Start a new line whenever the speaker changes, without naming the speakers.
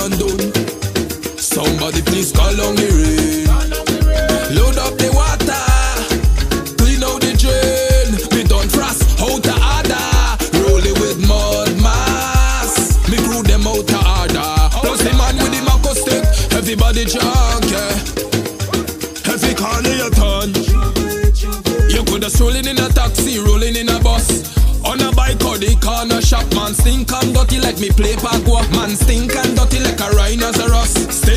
and done. Somebody please call on the rain. Load up the water, clean out the drain. Me done frost out the order, roll it with mud mass. Me crew them out the order. Plus the man with the Mako stick, everybody drunk, yeah. Every corner you turn, you coulda strolling in a taxi, rolling in a bus, on a bike or the corner shop. Man stink and dirty like me play pagua. Man stink and dirty like a rhinoceros.